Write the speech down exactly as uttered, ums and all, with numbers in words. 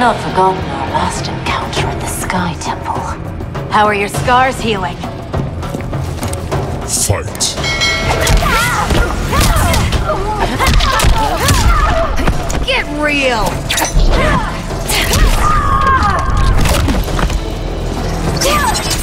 not forgotten our last encounter at the Sky Temple. How are your scars healing? Fight. Get real! Yeah!